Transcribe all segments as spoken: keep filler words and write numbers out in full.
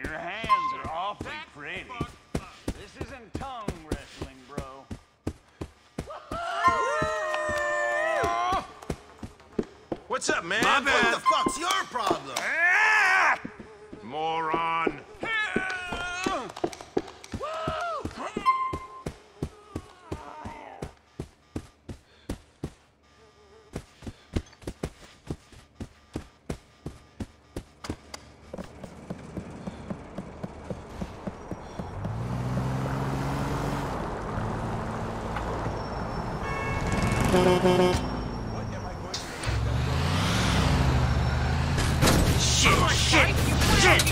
Your hands are awfully pretty. This isn't tongue wrestling, bro. What's up, man? My bad. What the fuck's your problem? Ah! Moron. Shit, shit, shit!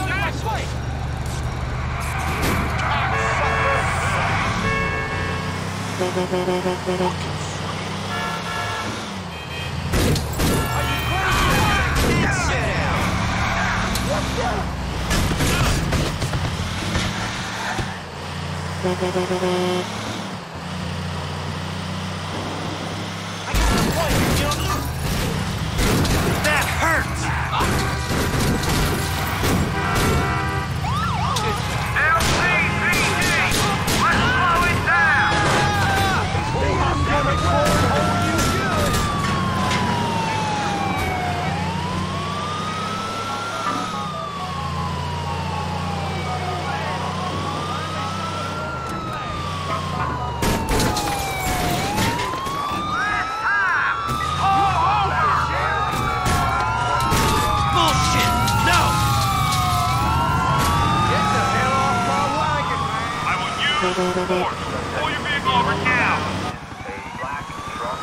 That hurts! L C P D! Let's slow it down! I'm coming forward, hold you good. Bullshit! No! Get the hell off my wagon, man. I will use force. Pull your vehicle over now. A black truck.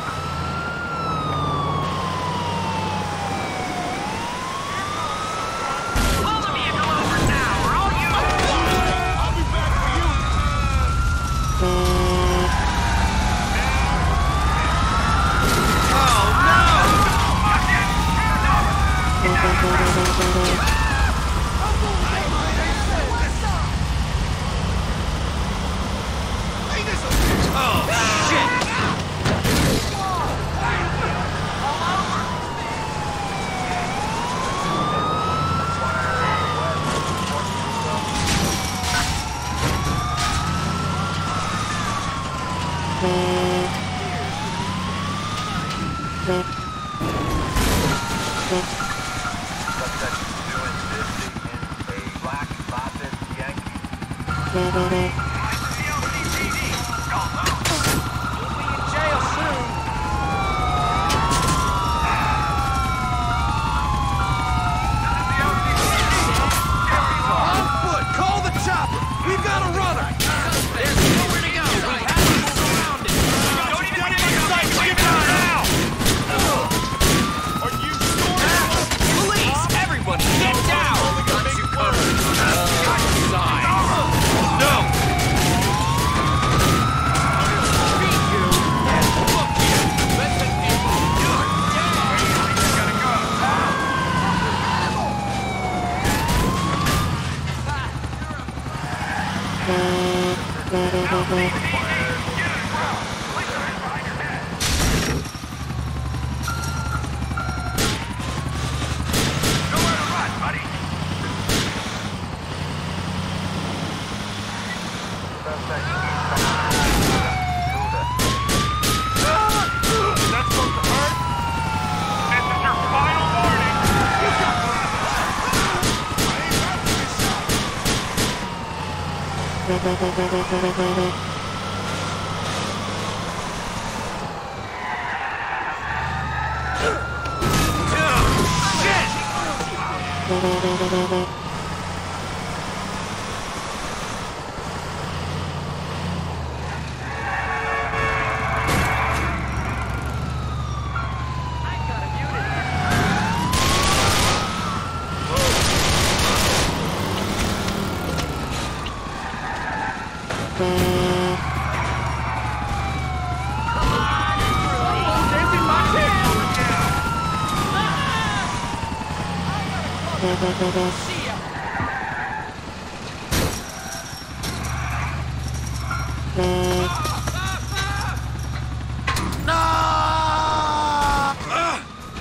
Pull the vehicle over now, or I'll use force. I'll be back for you. Oh, no! Oh, shit! On foot, call the chopper. We've got a runner. There's nowhere to go! We have to move around it! Don't even take your sights, get down now! Are you sure? Police! Everybody, get down! Got you covered. Uh, side. No! Beat you! And look here! Listen, people! You're dead! Gotta go. Nowhere to run, buddy. That's supposed to hurt? This is your final warning.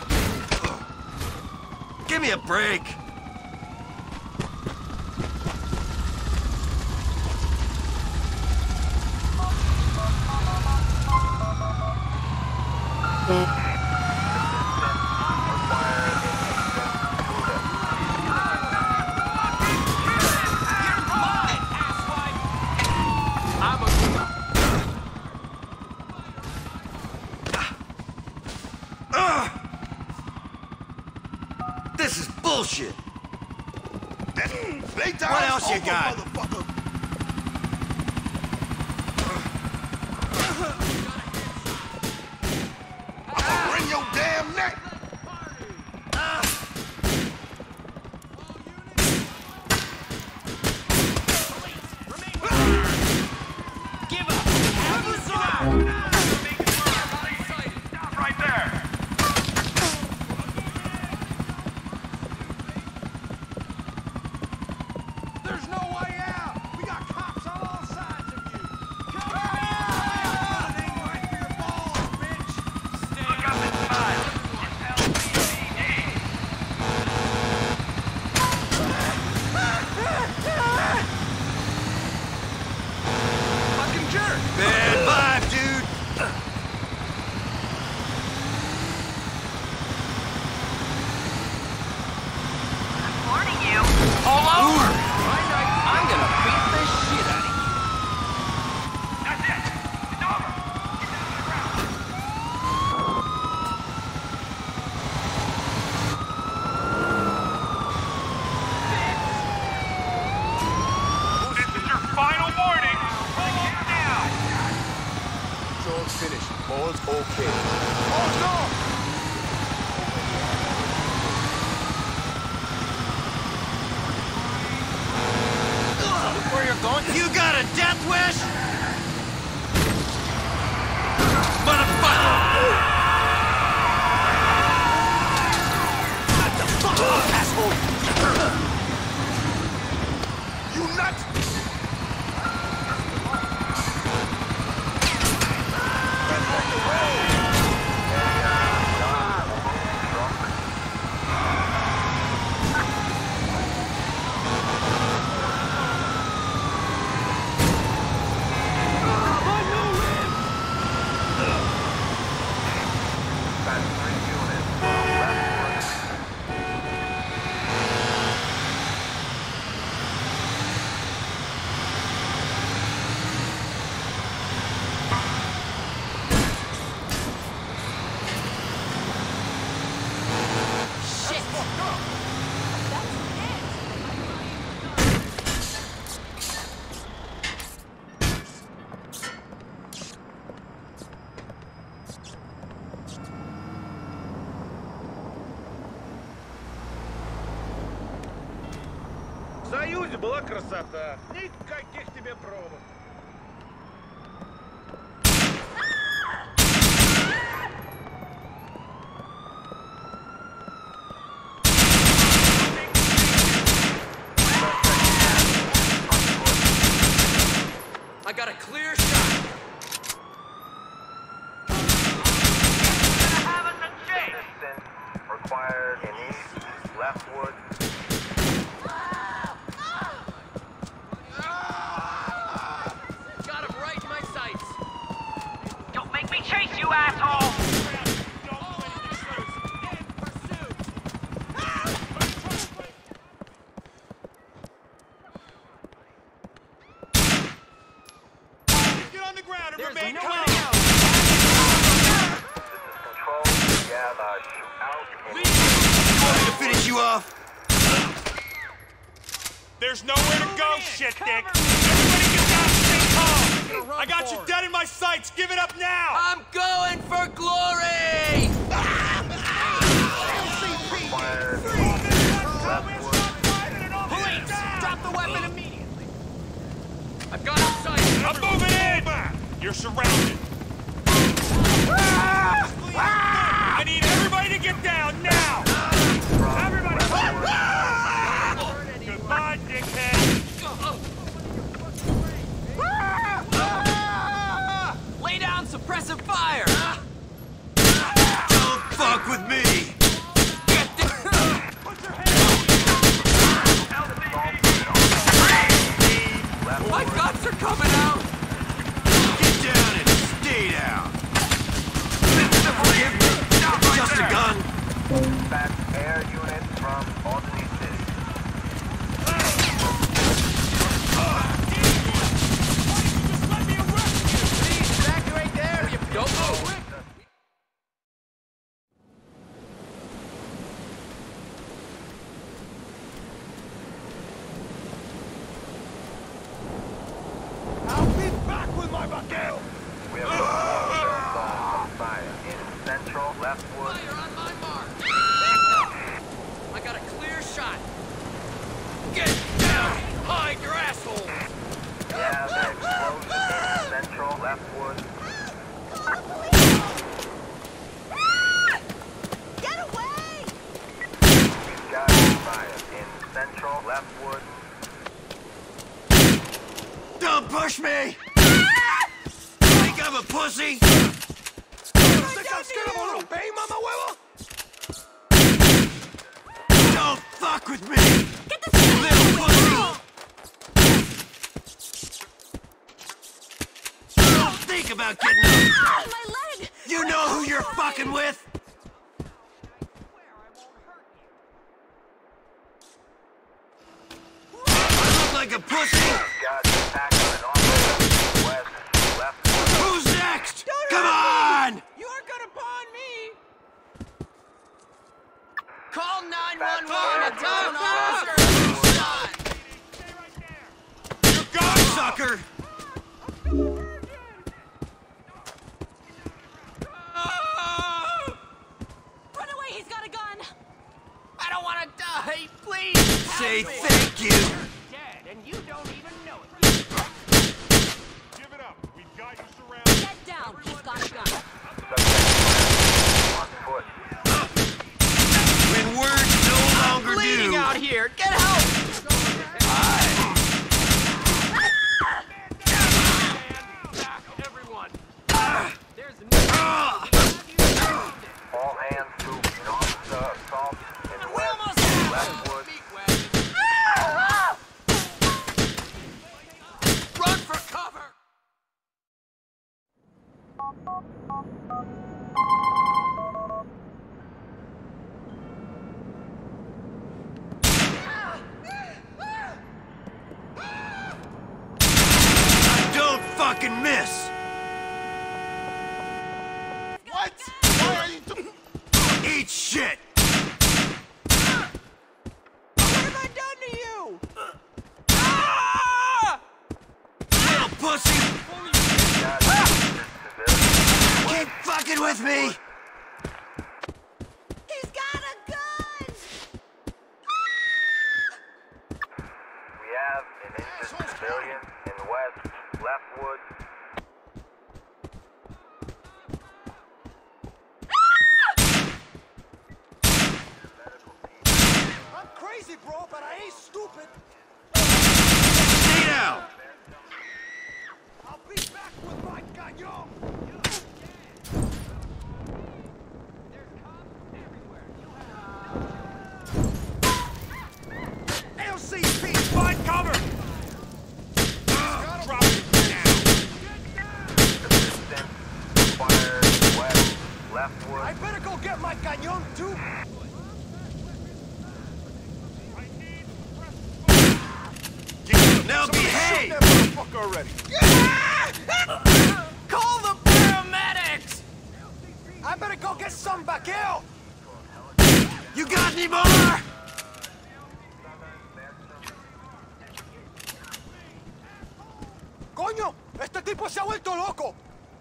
Give me a break! This is bullshit. Lay down, What else you got? motherfucker. I'ma wring your damn neck. Give up! Stop right there. There's no way out! We got cops on all sides of you! Come on! It ain't right for your balls, bitch! Look up inside. It's L C P D. Fucking jerk! Bad vibe, dude. Warning you. All over! I'm gonna beat the shit out of you. That's it. It's over. Get down to the ground. This is your final warning. Pull it down. Control's finished. All's okay. Oh, no! Where you're going? You got a death wish? Motherfucker! What the fuck, asshole? You nuts! That's three units. Left В Союзе была красота. Никаких тебе пробок. I got a clear shot. Gonna have us a chase. Assistance required in east, leftward. Got him right in my sights. Don't make me chase you, asshole. Get on the ground and There's remain no calm! way out. This is control. We have a shootout in Wanted to finish you off. There's nowhere to go, shit dick! Everybody get down and stay calm! I got you dead in my sights! Give it up now! I'm going for glory! required. Police! Drop the weapon immediately! I've got him sighted! I'm moving in! You're surrounded! I need everybody to get down now! Everybody! Goodbye, dickhead! Lay down suppressive fire! Don't fuck with me. Get the... My guts are coming out! Get down and Central, Leftwood. Don't push me! Think I'm a pussy? Think I'm scared of a little baby, mama huevo? Don't fuck with me! Get the little pussy! Don't think about getting up! Ah, my leg! You know who you're fucking with? I look like a pussy? Got attacked on an officer. West, Leftwood. Who's next? Come on! You aren't gonna pawn me! Call nine one one and tell an officer who's shot! You're gone, sucker! Run away, he's got a gun! I don't wanna die! Please! Say help me. thank you! Dead, and you don't even know it. Give it up. We've got you surrounded. Get down, he's got a gun. On foot. When words no longer Bleeding do. out here! Get help! Back, everyone! There's Ah! All hands to an officer assault in We West, almost have Leftwood. meat wagon. Run for cover! Don't fucking miss! What? Why are you doing? Eat shit! What have I done to you? Ah! Little pussy! Got civilian. Keep fucking with me! He's got a gun! We have an injured civilian in West, Leftwood. I'm crazy, bro, but I ain't stupid. Stay down! I'll be back with my cañón. L C P, find cover! Drop it Assistance required West, Leftwood. I better go get my cañón, too. Now behave! That motherfucker already. Call the paramedics! I better go get some vaquero. You got any more? ¡Coño! ¡Este tipo se ha vuelto loco!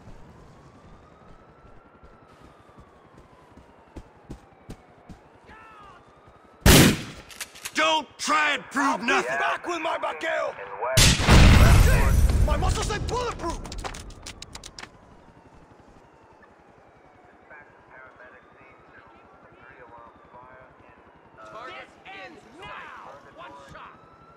Don't try and prove nothing! Back with my vaquero! In West, Leftwood. My muscles ain't bulletproof! Paramedic scene to three alarm fire. This ends now! One shot!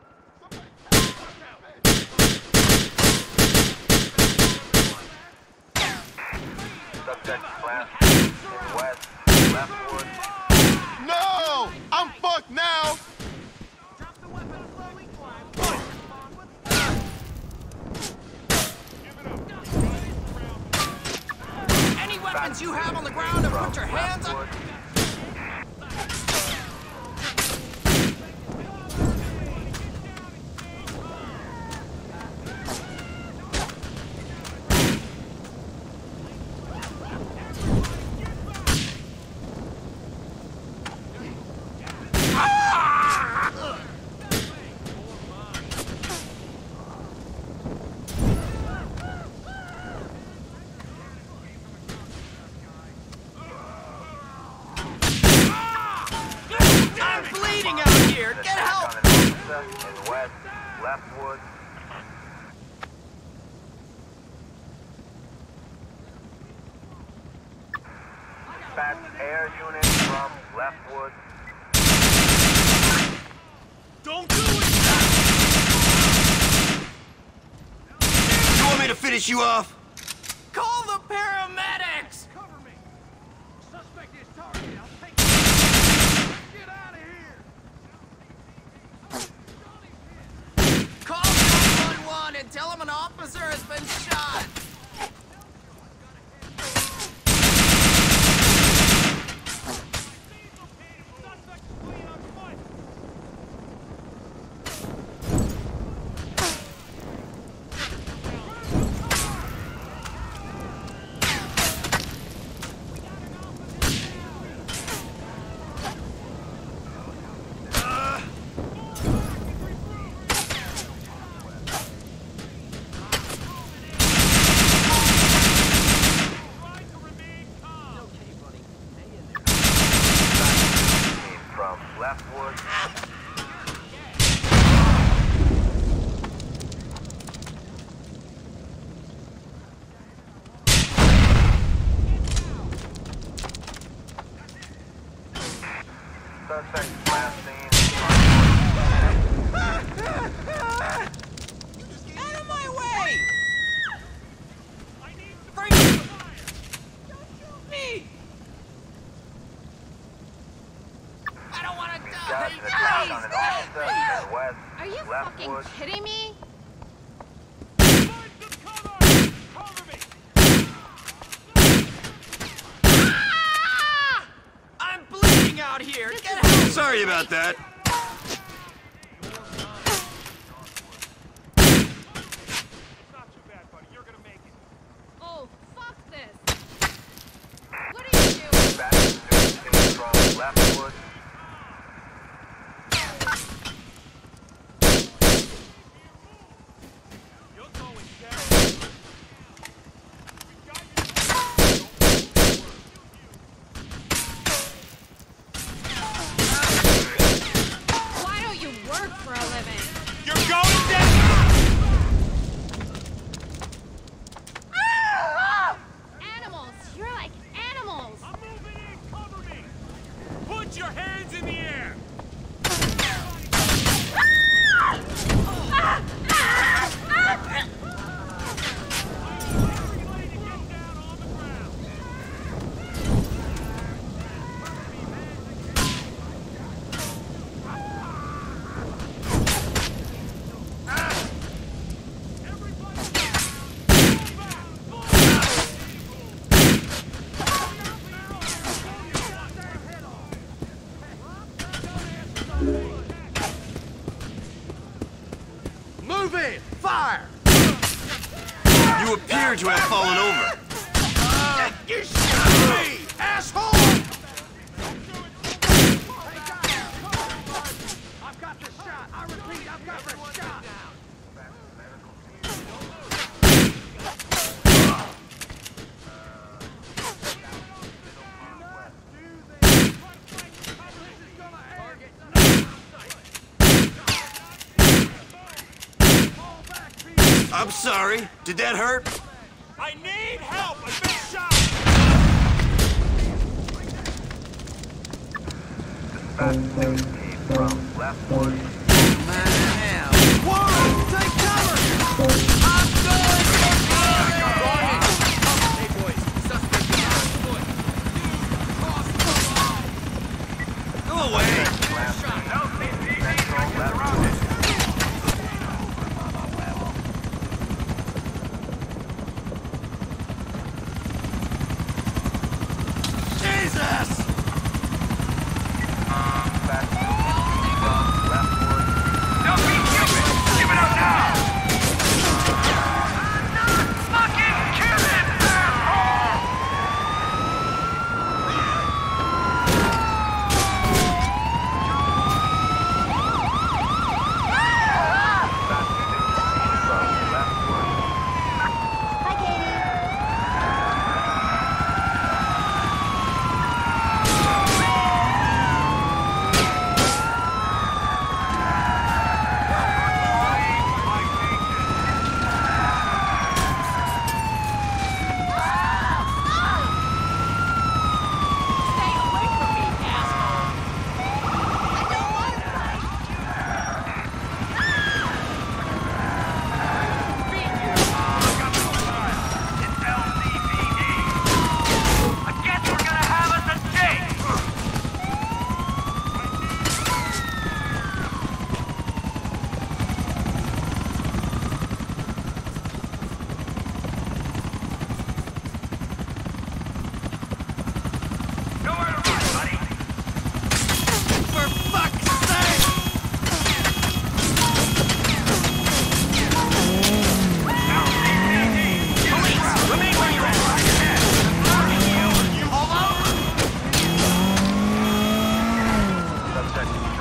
Subject class in West, Leftwood. No! I'm fucked now! Any weapons you have on the ground and put your hands up! Leftwood. I'm bleeding out here! Get help! Attack on an officer in West, Leftwood. Dispatch air unit from Leftwood. finish you off? Call the paramedics! Cover me! Suspect is targeted. I'll take it. Get out of here! Call nine one one and tell them an officer has been shot! From Leftwood. Suspect last seen. Out of my way! Bring me! I don't want to Got die! an attack on an officer Please! in West Are you fucking Leftwood. kidding me? Ah! I'm bleeding out here! Get help! Sorry about that. Oh, fuck this. What are you doing? Back to from Leftwood. Why don't you work for a living? You're going down! Animals! You're like animals! Put your hands in the air! Move in! Fire! You appear to have fallen over. Uh, you shot me, asshole! I've got the shot. I repeat, I've got the shot. I'm sorry. Did that hurt? I need help! I've been shot! Suspect seventeen from Leftwood. Man, Whoa! Take cover! I'm going for Hey boys, suspect is on foot. Go away. Last seen Central Leftwood. Jesus! Back from Leftwood. Don't be stupid! Give it up now!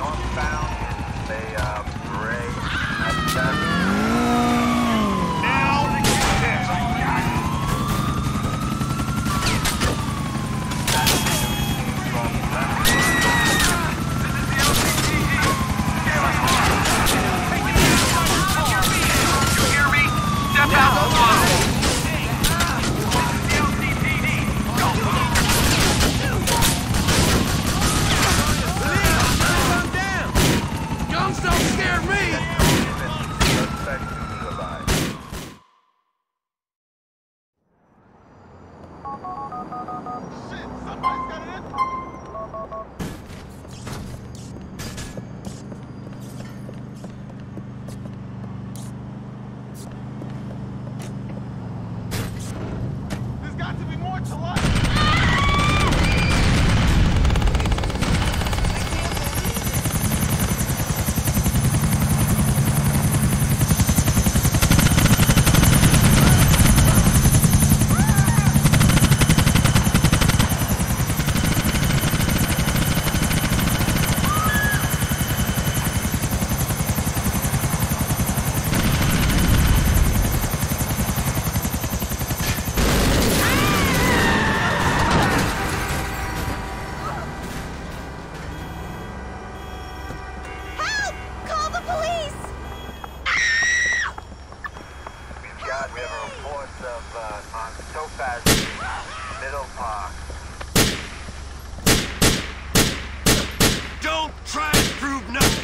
Pump found in the uh, Bray. That's uh, Now, this. You hear me? Step out the line. Guns don't scare me! suspect neutralized. Shit, somebody's got an info. There's got to be more to life. We have a report of uh, on Topaz Middle Park. Don't try to prove nothing.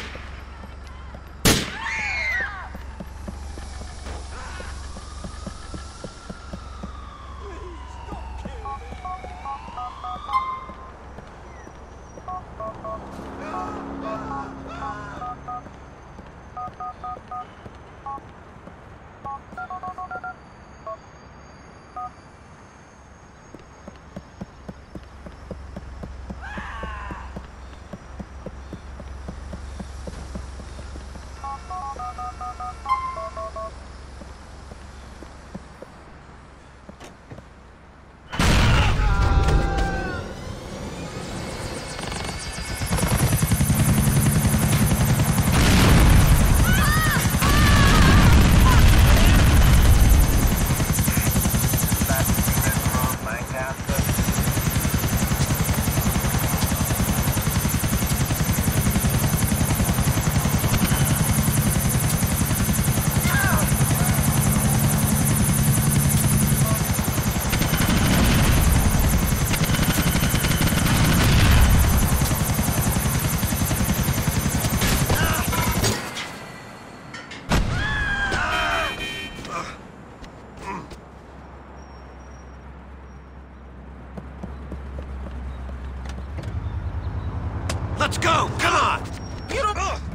Let's go! Come on! Get up! Ugh.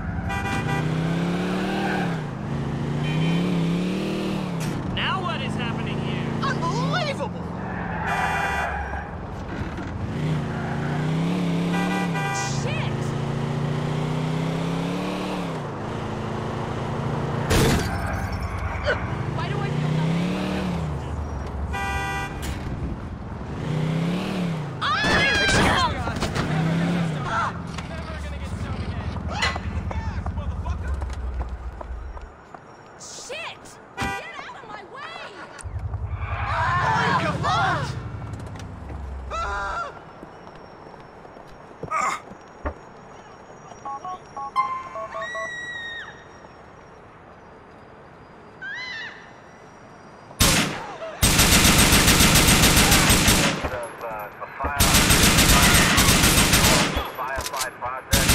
Now what is happening here? Unbelievable! Shit! Why do I feel Shit! Get out of my way! Holy kaput! Of uh, a fire firefight project.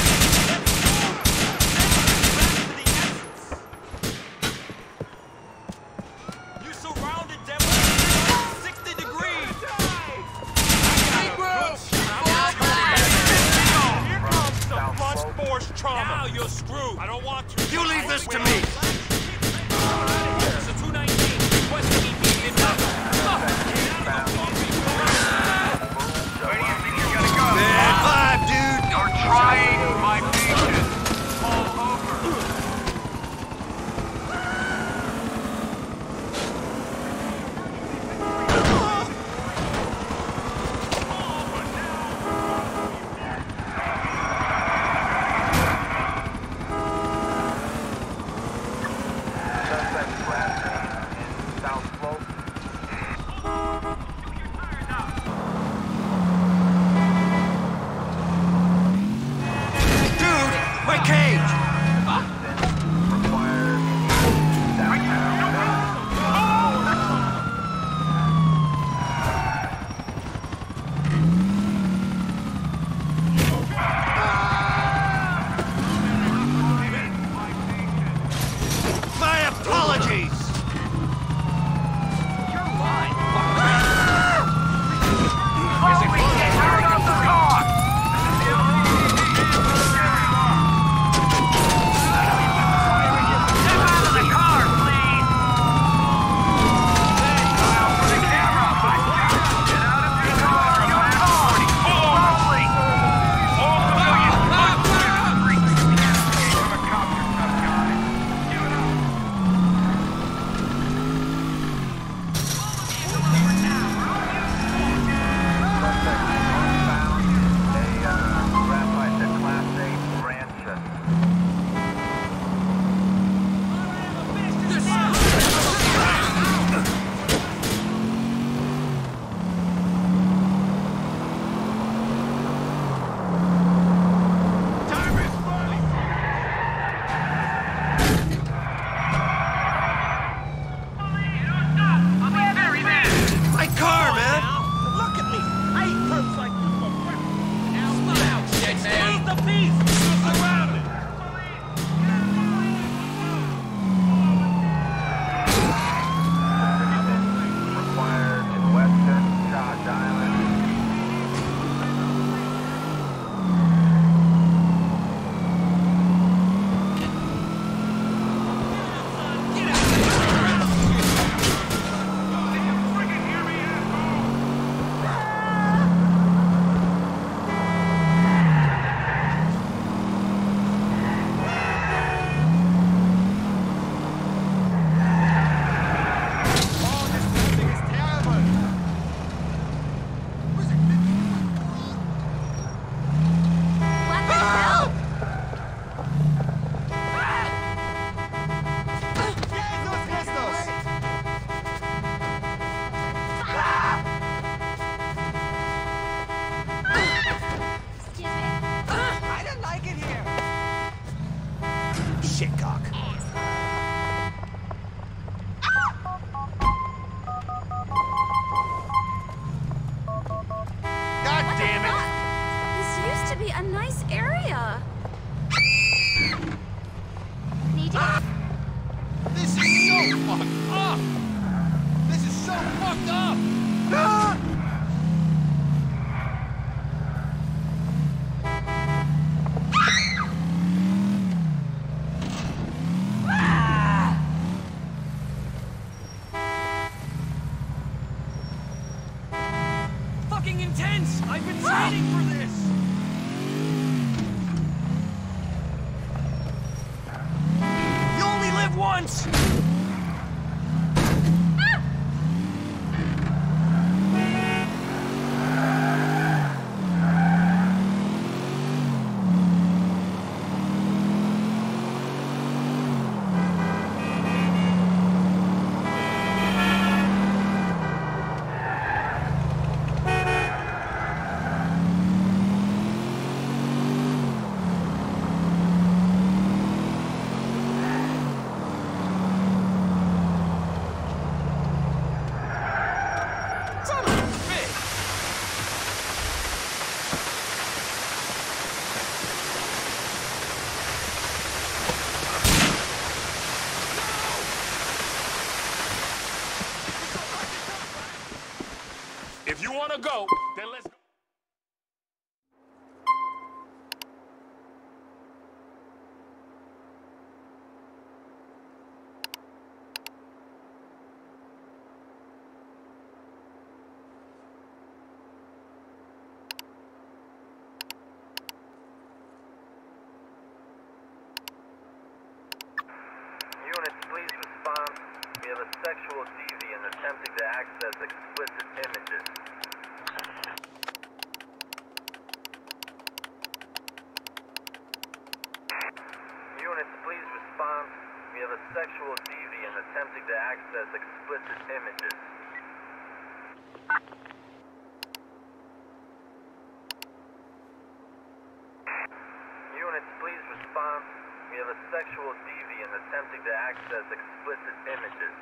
You surrounded them with sixty degrees. Here comes the blunt force trauma. Now you're screwed. I don't want to. You leave this to me! It's a two nineteen. Requesting immediate help. Where do you think you're gonna go? Bad vibe, dude! You're trying my patience. All over. My cage! Required My apologies! You're lying. Turn off the car! Step out of the car, please! Smile for the camera! Get out of your car! Your car! Slowly! All civilians, must clear the street! From a cop, you tough guy. Give it up! My car, man! Look at me! I eat perps like you for breakfast. Now smile, dead man. Squeeze the piece! Surrounded! Required in Western Charge Island. Oh, this landing is terrible! What the hell? Jesus Christus! Excuse me. I don't like it here! Shitcock. God damn it! This used to be a nice area. Need to This is so fucked up! This is so fucked up! Ah! Fucking intense! I've been training for this! You only live once! Son of a bitch! If you want to go, then let's go. Units, please respond. We have a sexual deviant attempting to access explicit images. Units, please respond. We have a sexual deviant attempting to access explicit images. Units, please respond. We have a sexual deviant attempting to access explicit images.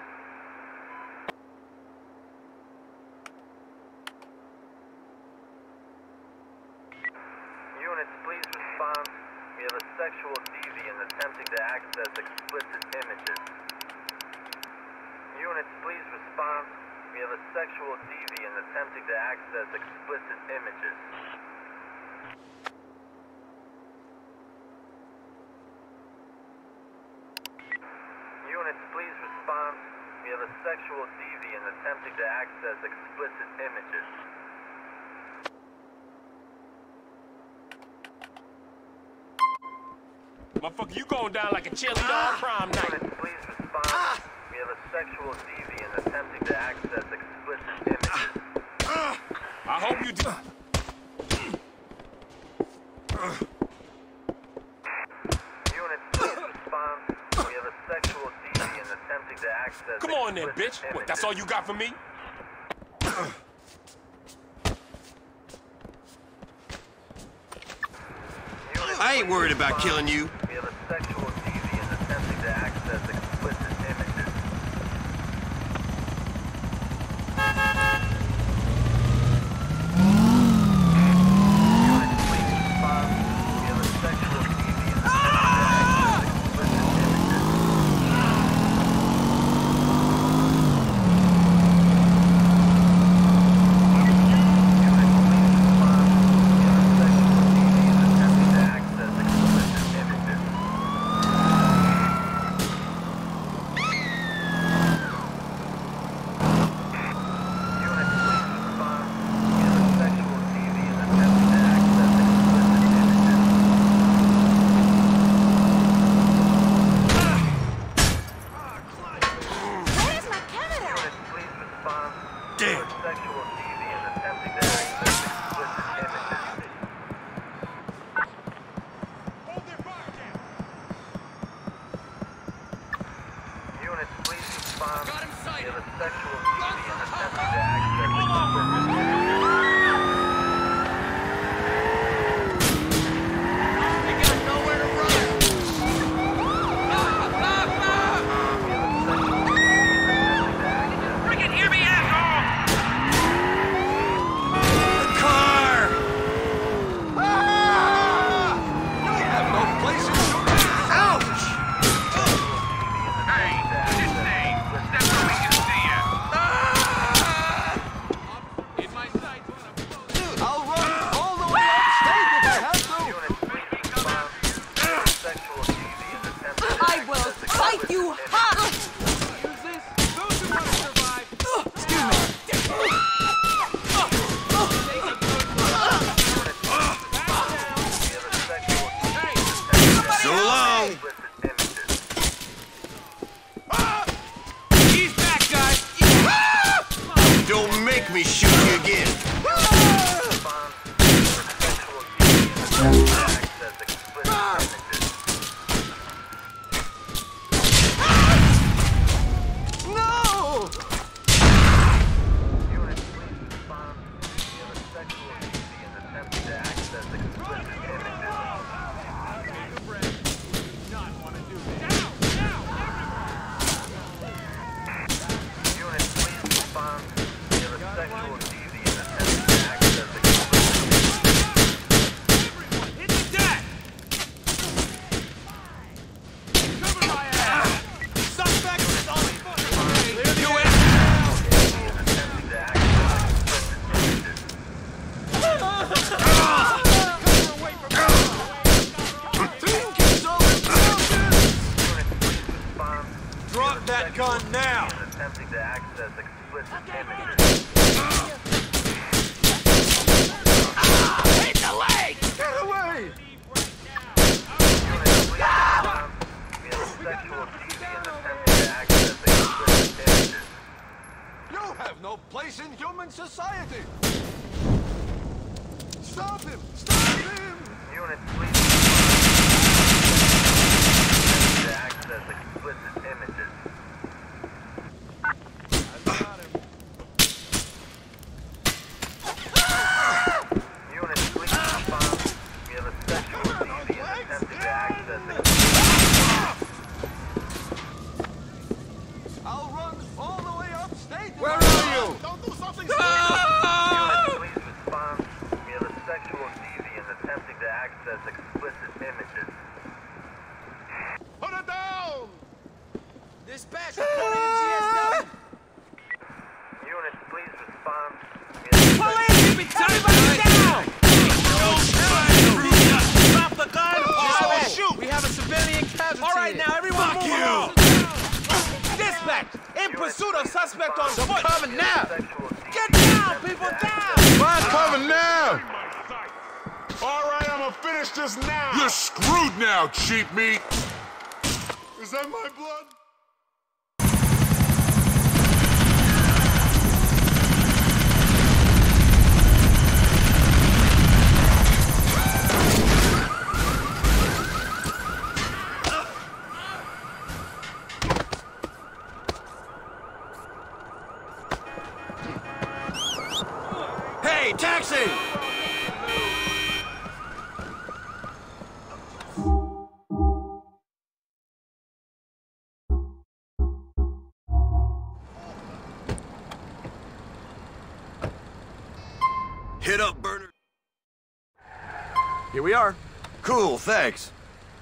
Units, please respond. We have a sexual deviant attempting to access explicit images. Units, please respond. We have a sexual deviant attempting to access explicit images. Units, please respond. We have a sexual deviant attempting to access explicit images. Motherfucker, you going down like a chili dog prom night. Units, please respond. We have a sexual deviant attempting to access explicit images. I hope you do. Units, please respond. We have a sexual deviant attempting to access Come on then, explicit bitch. What, images. that's all you got for me? Units, I ain't please worried about respond. killing you. We have a sexual deviant attempting to access explicit images. Units, please respond. We have a sexual deviant attempting to access explicit images. Units, please respond. We have a sexual deviant attempting to access explicit images. Units, please respond. We have a sexual deviant attempting to access explicit images. Where's my camera? Units, please respond. We Damn. have a sexual deviant attempting to access explicit images. Hold their fire down. Units, please respond. Got him We sighted. have a sexual deviant attempting to access explicit images. They got nowhere to run. Friggin' hear me, asshole! The car! Ouch! Hey, this thing. Step so we can see ya. In my sights. I'll run all the way upstate if I have to. Units, please respond. We have a sexual deviant attempting to I will access fight explicit you images. hot! Use this. Those who want to survive. Excuse me. We have a sexual deviant attempting to So long! explicit images. He's back, guys. Don't make me shoot you again. Respond. We have a sexual deviant attempting to access explicit images. No! Units, please respond. We have a sexual deviant attempting to access explicit images. Units, please respond. We have a sexual deviant attempting to access explicit images. Hit the deck. Cover my ass. Suspect is on foot. Clear the way. Deviant attempting to access explicit images. Units, please respond. Drop that gun now! Deviant attempting to access explicit images. Hit the leg. Get away! Units, please respond. We have a sexual deviant attempting to access explicit images. You have no place in human society! Stop him! Stop him! Units, please respond. To access explicit images. Units, please respond. We have a sexual deviant attempting to access explicit All right, now everyone Fuck move you. along. Dispatch, in pursuit of suspect on foot. Coming now. Get down, people, down. Mine's coming now! Alright, I'm gonna finish this now! You're screwed now, cheap meat! Is that my blood? Hey, taxi! Hit up, burner. Here we are. Cool, thanks.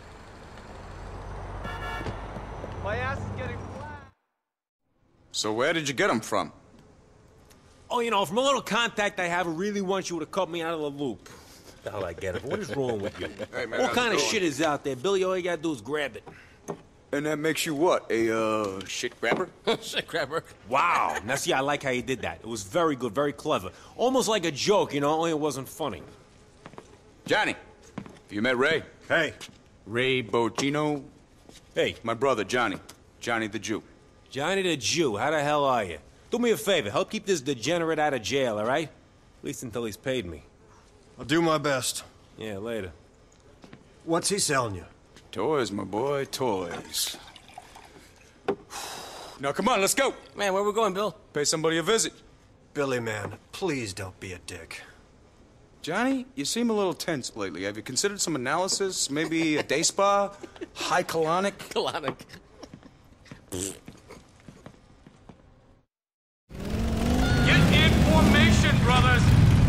My ass is getting flat. So where did you get them from? Oh, you know, from a little contact I have who really wants you to cut me out of the loop. The hell I get it, but what is wrong with you? Hey, man, what how's kind it of going? shit is out there, Billy? All you gotta do is grab it. And that makes you what? A, uh, shit grabber? Shit grabber. Wow. Now, see, I like how you did that. It was very good, very clever. Almost like a joke, you know, only it wasn't funny. Johnny, you met Ray? Hey. Ray Bocino? Hey, My brother, Johnny. Johnny the Jew. Johnny the Jew, how the hell are you? Do me a favor, help keep this degenerate out of jail, all right? At least until he's paid me. I'll do my best. Yeah, later. What's he selling you? Toys, my boy, toys. Now, come on, let's go. Man, where we going, Bill? Pay somebody a visit. Billy, man, please don't be a dick. Johnny, you seem a little tense lately. Have you considered some analysis? Maybe a day spa? High colonic? Colonic. Get in formation, brothers.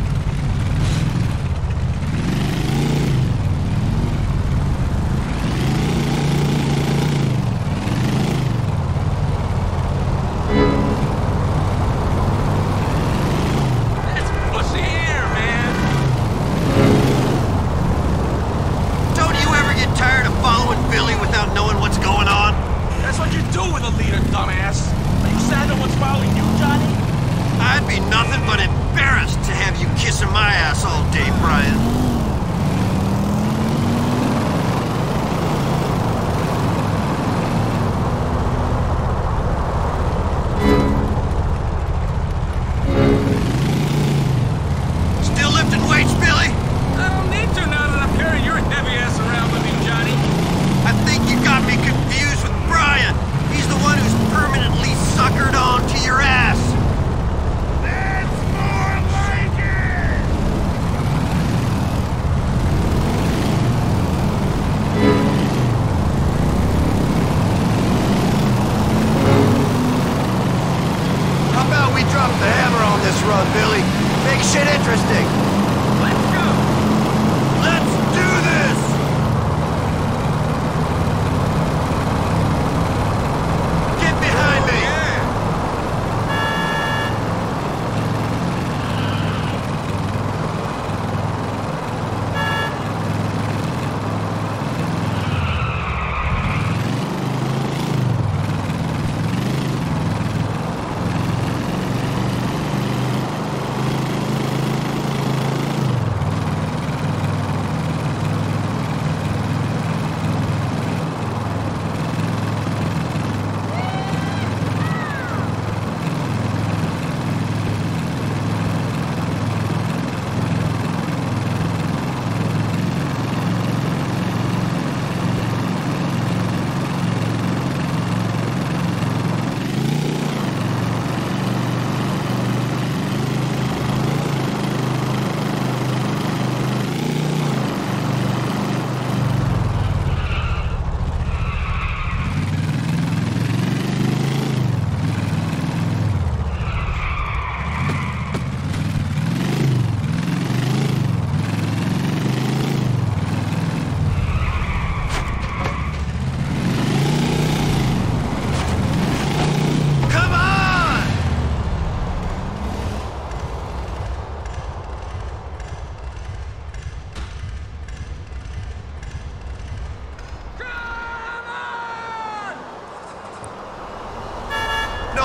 That's pussy air, man. Don't you ever get tired of following Billy without knowing what's going on? That's what you do with a leader, dumbass. Are you sad no one's following you, Johnny? I'd be nothing but embarrassed to have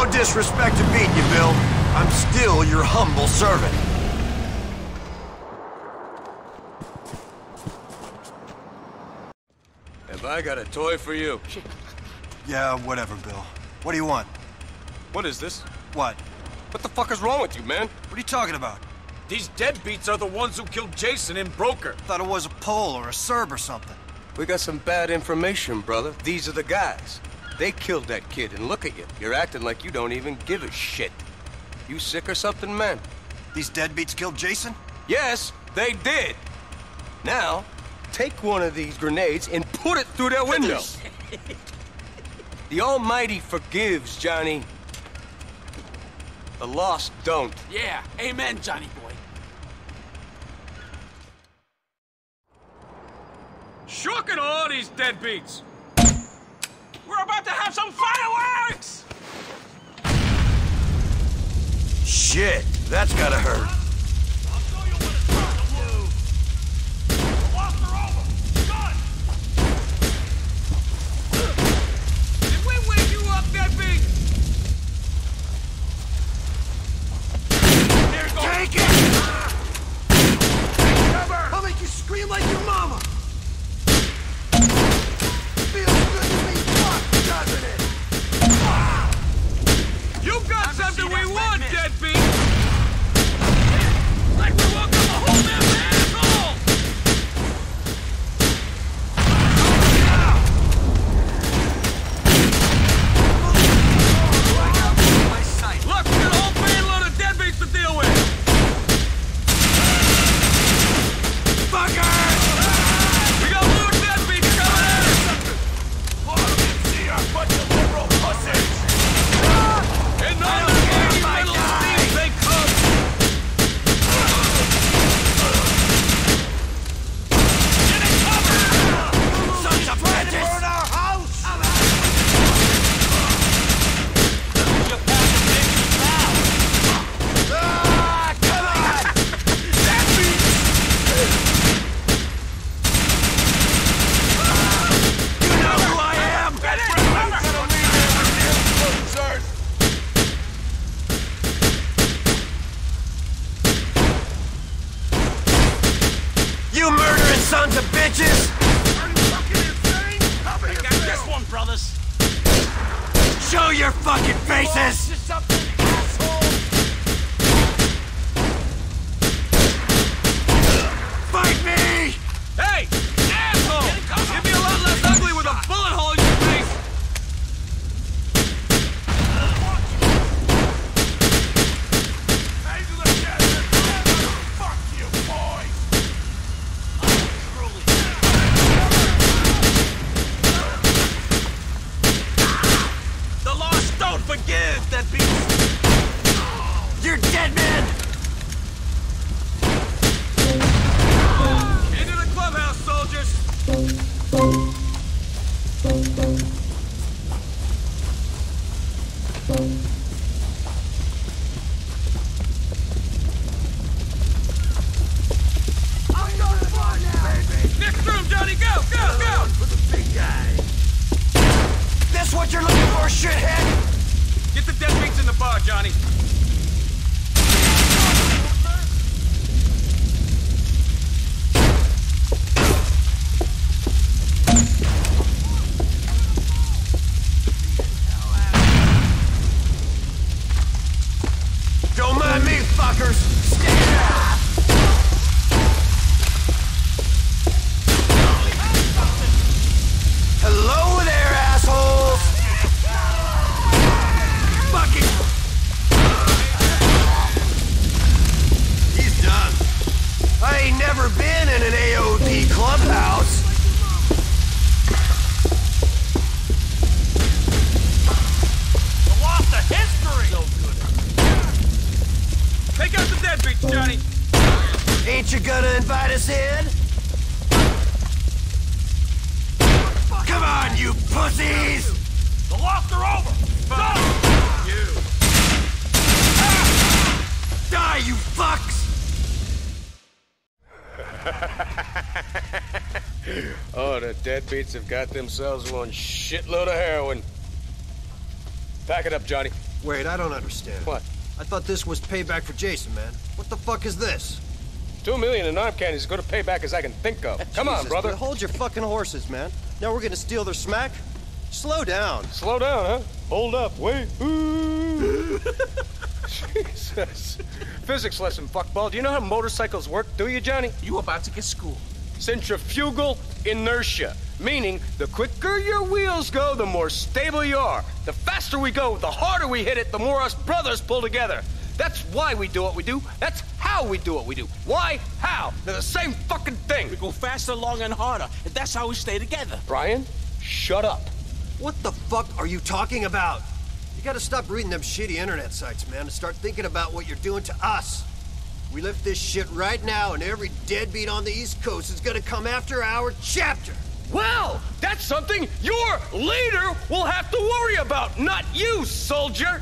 No disrespect to beat you, Bill. I'm still your humble servant. Have I got a toy for you? Yeah, whatever, Bill. What do you want? What is this? What? What the fuck is wrong with you, man? What are you talking about? These deadbeats are the ones who killed Jason in Broker. Thought it was a Pole or a Serb or something. We got some bad information, brother. These are the guys. They killed that kid, and look at you. You're acting like you don't even give a shit. You sick or something, man? These deadbeats killed Jason? Yes, they did. Now, take one of these grenades and put it through their window. The Almighty forgives, Johnny. The lost don't. Yeah, amen, Johnny boy. Shook at all these deadbeats. We're about to have some fireworks! Shit, that's gotta hurt. I'll show you what it's like to lose. The lost are over. Done. Did we wake you up, deadbeat? There goes. Take it! I'll make you scream like your mama. Feels good to be fucked, doesn't it? You got something we want, deadbeat! Like we woke up a whole damn asshole! Look, we got a whole bandload of deadbeats to deal with! Fucker! We got more deadbeats coming at us! Look, see a bunch of liberal pussies. And none of the mighty metal steeds they come! Sons of bitches! Burn our house. Ah, come on! You know who I am! You murdering sons of bitches! Are you fucking insane? Cover your Got this one, brothers. Show your fucking faces! to something, asshole. Fight me! Hey! Asshole! You'd be a lot less ugly with a bullet hole in your face! Hey, to the chest. Fuck you, boys. The lost don't forgive, deadbeats. You're dead, man! Into the clubhouse, soldiers! I'm going to run now, baby. Next room, Johnny, go, go, go! For the big guy. This what you're looking for, shithead? Get the deadbeats in the bar, Johnny. Don't mind me, fuckers! Stand up! Hello there, assholes! Fucking... He's done. I ain't never been in an A O D clubhouse. The lost of history. So good. Take out the deadbeats, Johnny. Ain't you gonna invite us in? Come on, you pussies! The lost are over. Done. You. Die, you fucks! Oh, the deadbeats have got themselves one shitload of heroin. Pack it up, Johnny. Wait, I don't understand. What? I thought this was payback for Jason, man. What the fuck is this? Two million in arm candy is as good a payback as I can think of. Come on, Jesus, brother. dude, hold your fucking horses, man. Now we're gonna steal their smack? Slow down. Slow down, huh? Hold up. Wait. Ooh. Jesus. Physics lesson, fuckball. Do you know how motorcycles work, do you, Johnny? You about to get schooled. Centrifugal inertia. Meaning, the quicker your wheels go, the more stable you are. The faster we go, the harder we hit it, the more us brothers pull together. That's why we do what we do. That's how we do what we do. Why? How? They're the same fucking thing. We go faster, longer, and harder, and that's how we stay together. Brian, shut up. What the fuck are you talking about? You gotta stop reading them shitty internet sites, man, and start thinking about what you're doing to us. We lift this shit right now, and every deadbeat on the East Coast is gonna come after our chapter. Well, that's something your leader will have to worry about, not you, soldier.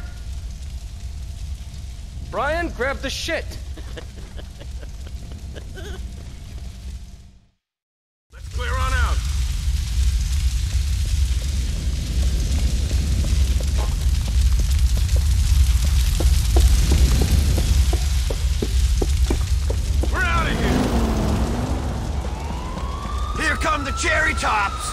Brian, grab the shit. Let's clear on out. We're out of here. Here come the cherry tops!